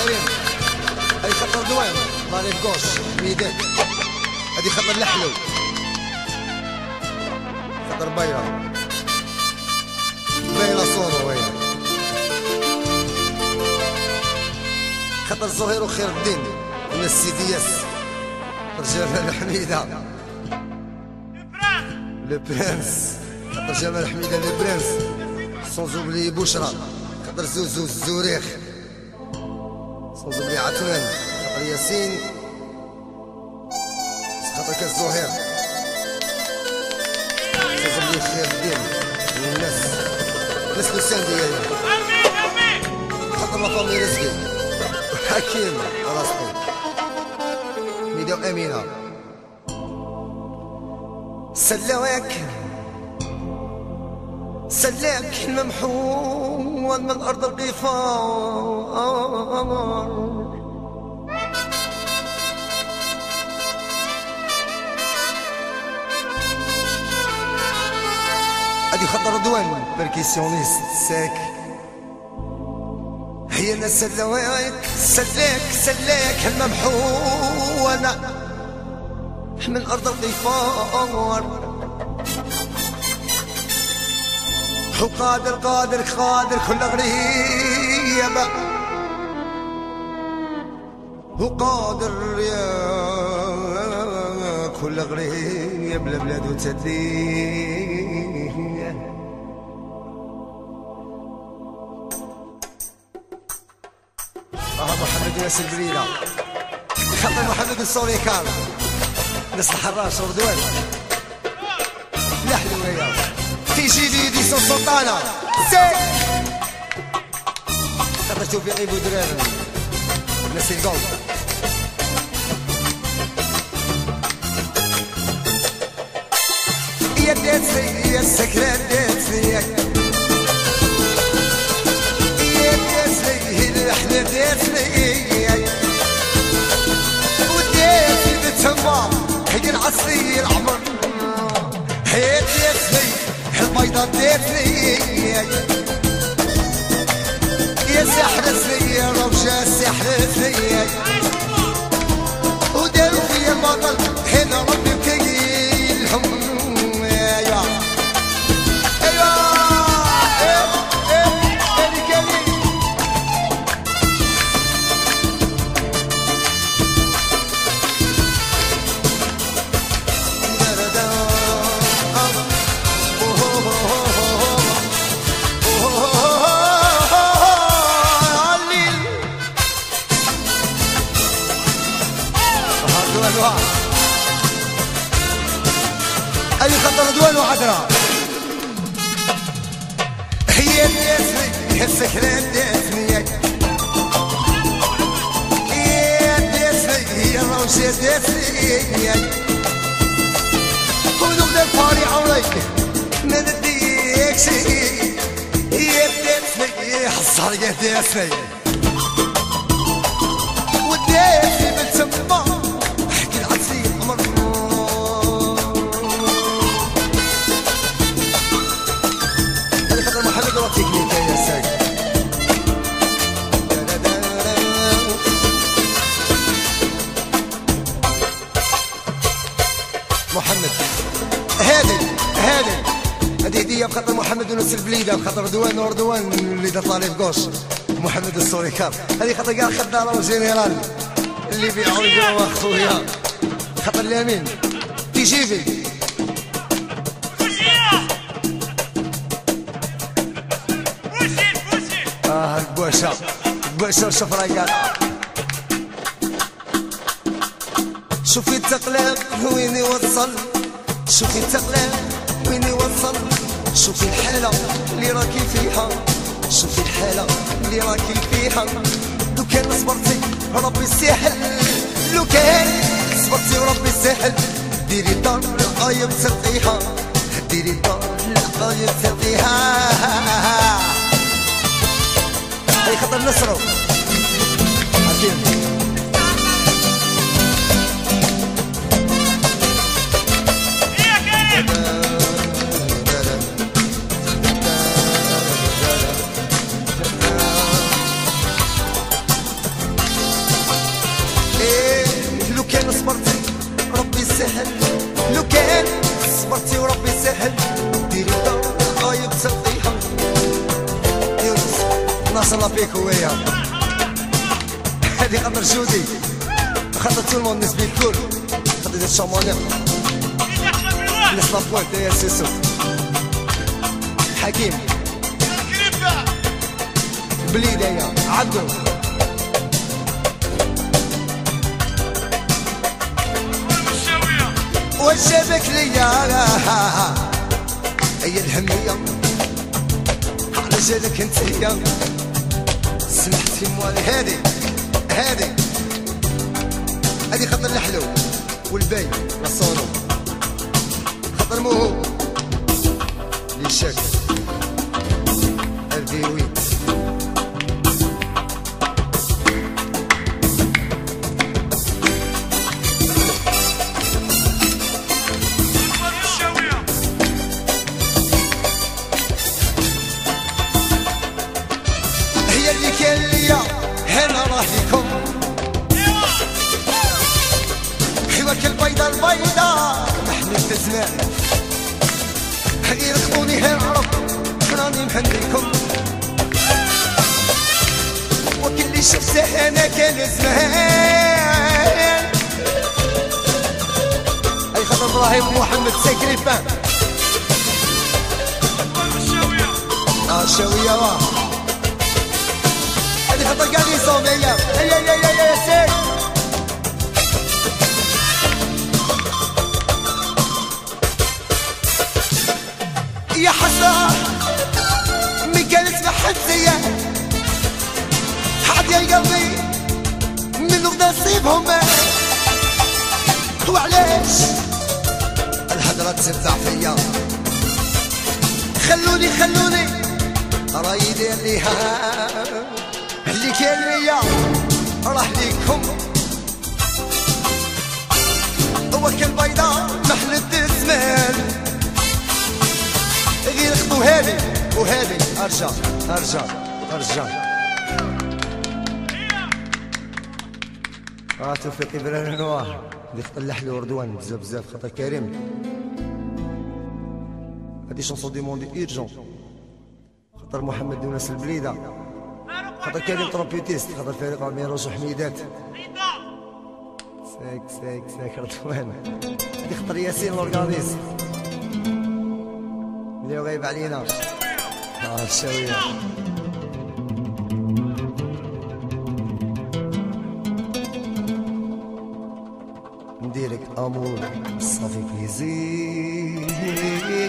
دايرين. هذه خطر دوام مالي بقوش بيدك. هذه خطر لحلو، خطر بيرة بيرة صونو ويا خطر زهير وخير الدين من السيدياس جمال حميدة لو برنس. خطر جمال حميدة لو برنس سون اوبلي بوشرا. خطر زوزو الزوريخ سون اوبلي عثمان. خطر ياسين خطر كاس زهير سون اوبلي خير الدين والناس ناس لسان ديالي. خطر لا فامي رزقي حكيم راسي ميدو امينه. سلاك الممحون من ارض القفار. ادي خطر رضوان بركيسيونيست ساك. هي انا سلاك الممحون من ارض القفار. وقادر كل غريبة وقادر يا كل غريب لبلاد وتدليه. محمد ياسر بليلة خطر محمد الصوريكان ناس الحراش وردوان نحلو وياه في جيلي دي سلطانة سي خطر شوفي عيب ودرار ناس القلب. يا ديتني يا السكرات ديتني يا ديتني اللحنة ديتني وديتني بالتمام هي العصري العمر. هي ديتني البيضة ديتني يا سحرتني يا روجة سحرتني وداروا فيا البطل هنا ربي بكيلهم. أي خطر رضوان وعذرا. هي ديتني هي السكرات ديتني هي ديتني هي الروشة ديتني ونبدا الفاري عمري ما نديك شي. هي ديتني حصرية ديتني وديتني بالتمام حكي العصير عمر. محمد وتكنيك يا ساق محمد. هذه هدية بخطر محمد ونس البليدة بخطر دوان وردوان اللي طالع في قوش محمد السوريكار. هذه خطر قال خدارة وجنرال اللي بيعوا جوا اخويا خطر اليمين تيجيبي بوشر شوف رجال. شوفي التقلب وين يوصل شوفي التقلب وين يوصل. شوفي الحالة اللي راكي فيها شوفي الحالة اللي راكي فيها. لو كان صبرتي ربي يسهل لو كان صبرتي وربي يسهل. ديري الدار القايم ترقيها ديري الدار القايم ترقيها. هاي خطر نصرو حكيم. صلى فيك هويا هذه خاطر جودي خاطر تو الموند نسبي الكل خاطر دي الشامونيق ناس لابوانت يا سيسو حكيم بليدة يا عبدو وجبك ليا هي الهمية على جالك انتيا سمحتي موالي هادي خاطر الحلو والباي للصونو خاطر موهو لي شاك الفيويت هي اللي كان ليا هنا راه ليكم حواك البيضة محمد الزمان غير خطوني هالعرب راني مهنيكم وكل اللي شفته انا كان زمان اي خاطر ابراهيم ومحمد ساكريفان شاوية واه هذه خاطر قاعد يصومية يا سيد يا حسرة من قالت محزية حد يا قلبي من نصيبهم وعلاش الهدرة تسبع فيا خلوني رايدي ليها اللي كان ليا راح ليكم وكل بيضاء محلت الزمان غير خطو وهذي ارجع توفيق ابراهيم نوار اللي خطلح له رضوان بزاف خاطر كريم هادي شونسون ديموندي ايرجون خاطر محمد يونس البليده خاطر كريم ترومبيتيست خاطر فريق عميروش وحميدات ساك رضوان هادي خاطر ياسين لورغانيز اللي غايب علينا الشاوية نديرك امور صافي بليزير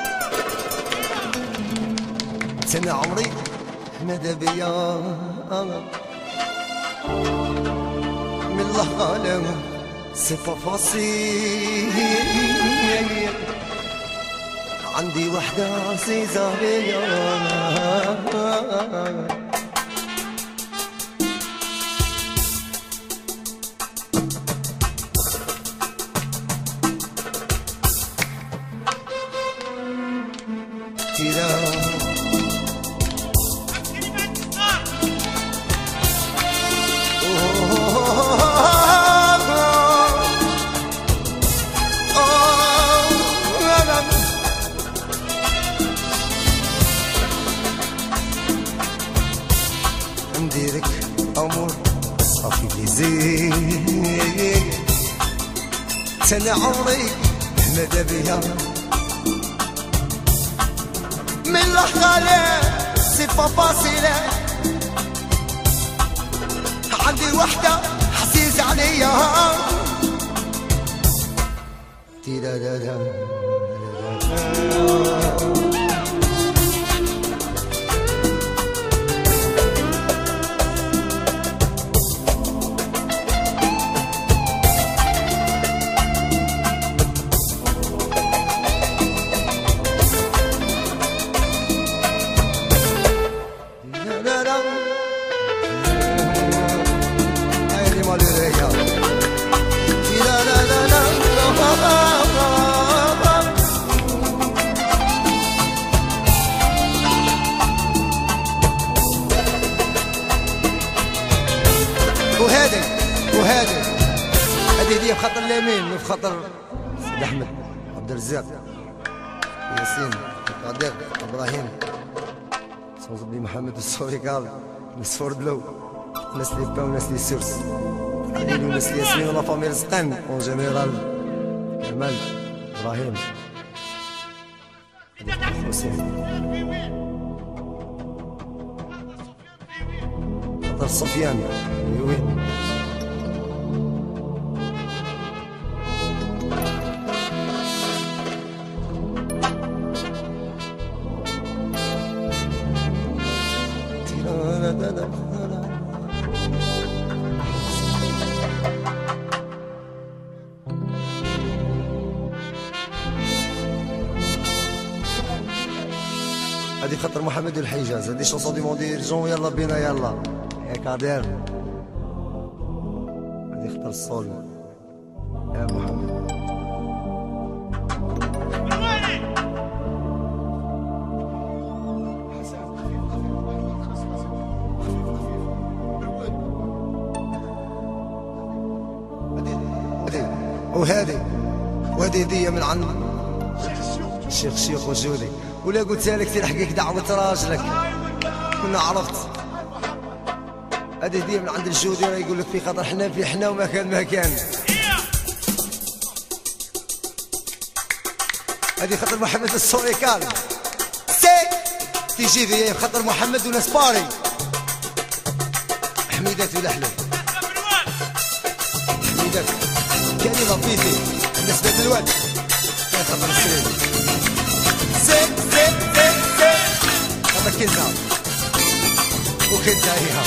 سنة عمري ماذا بيا من الله غالب سي با فاسيل عندي وحدة عزيزة بيا نديرك امور صافي بليزير سنة عمري ماذا بيا من لحظة سي با فاسيلة عندي وحدة حسيس عليا وهذه هذه بخطر اليمين وبخطر سيد احمد عبد الرزاق ياسين قادر ابراهيم صوت بن محمد السوري قال ناس فوردلو، ناس لي با وناس لي سورس، وناس لي ياسمين ولا فامي رزقان اون جينيرال كمال ابراهيم حسين خاطر سفيان وي هادي خاطر محمد الحجاز، هادي شونسون دي موندي جون يلا بينا يلا يا كادير، هادي خاطر الصول يا محمد. وهذه هدية من عند الشيخ شيخ وجودي، ولا قلت لك تلحقك دعوة راجلك كنا عرفت. هذه هدية من عند الجودي، راه يقول لك في خاطر حنا في حنا وما كان ما كان. هذه خاطر محمد السوريكال سي تيجي فيا خاطر محمد وناس باري حميدات ولا حلو حميدات كلمة بيتي الناس بيت الواد يا خاطر السرير سي خاطر كنتا وكنتا هيها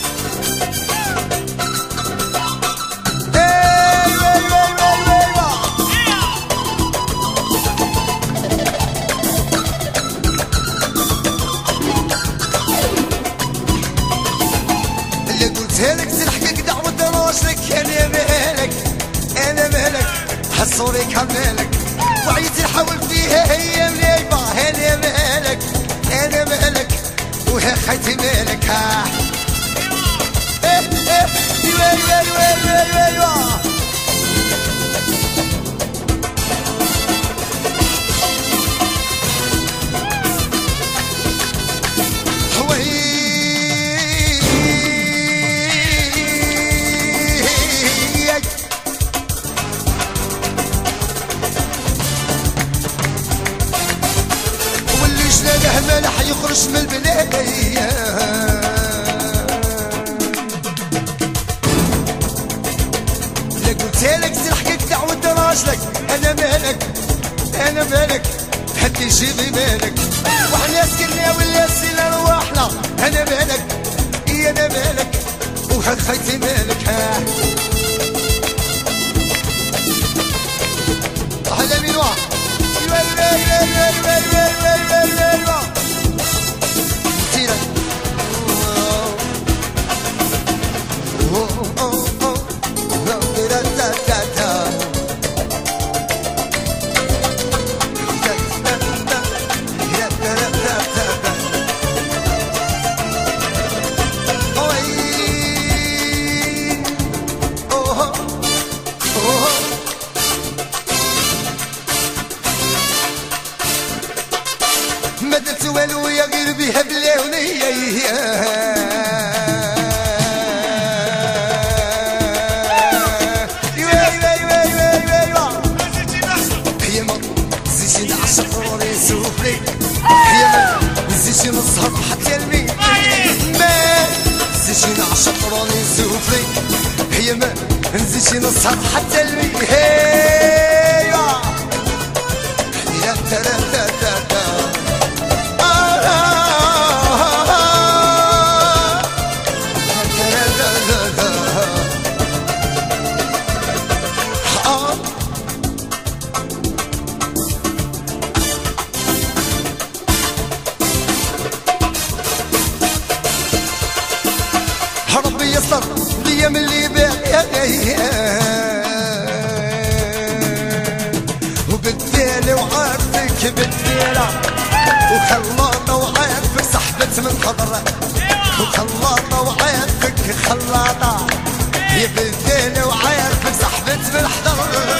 هلك تلحقك دعوة راجلك، انا مالك انا مالك حصوري كمالك وعيتي نحاول فيها هي مليبة، انا مالك انا مالك وها خيتي مالك ها ايوا مالح يخرج من البناية لا قلتلك تلحقك دعوة راجلك، انا مالك انا مالك حد يجيب مالك وحنا سكننا ولا سينا رواحنا، انا مالك اي انا مالك وهاد خيتي مالك ها على مين واحد مدت والو يا غير بها بلاونية هي ما زيتي نعشق راني نسوفلي، هي ما زيتي نسهر حتى المين، ما زيتي نعشق راني نسوفلي، هي ما زيتي نسهر حتى المين هيا يا ترى ربي يسر ليا من اللي باقي وبالديلة وعارفك بالديلة وخلاطة وعارفك سحبت من خضرة وخلاطة وعارفك خلاطة يا بالديلة وعارفك سحبت من حضرة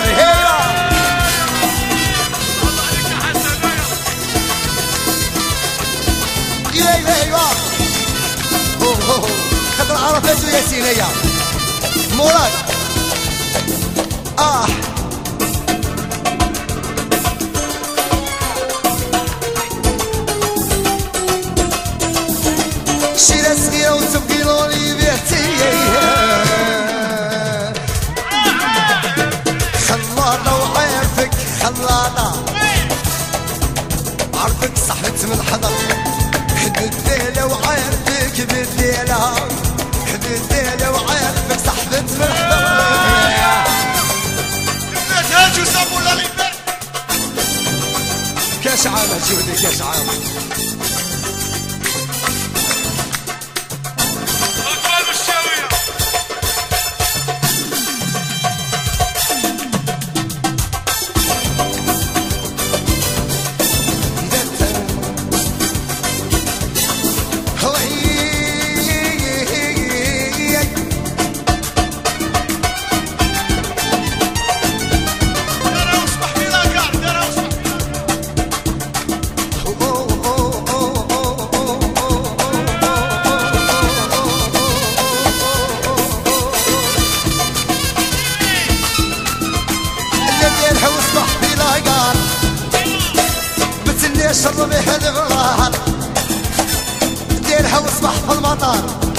خاطر عرفات وياسين هي مراد شيرة صغيرة وتبقي لوني بيعتي خلاطة وعارفك خلاطة عارفك صحت من حضر بالديلة وعارفك بالديلة بالديلة وعارفك صحبت من حضر الناس هاجوا صابوا لغيبة كاش عام جودي كاش عام شرب هالغرار ديرها وصبح في المطار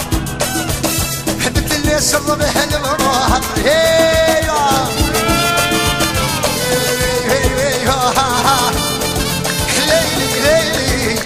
حبت اللي شرب هالغرار هيا ليلي ليلي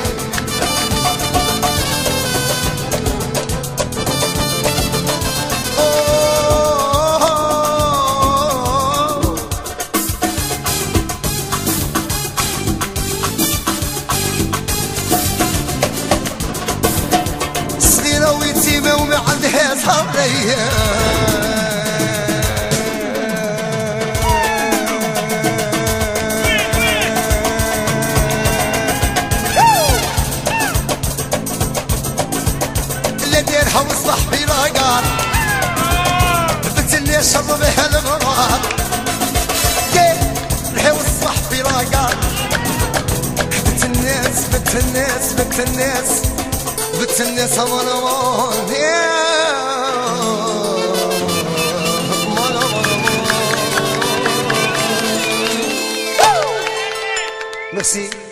ويتيمة وما عندها صبرية اللي ديرها وصبح في راقار بنت اللي شرب هالغرار ديرها وصبح في راقار بنت الناس بنت الناس بنت الناس بنت الناس مروان ميرسي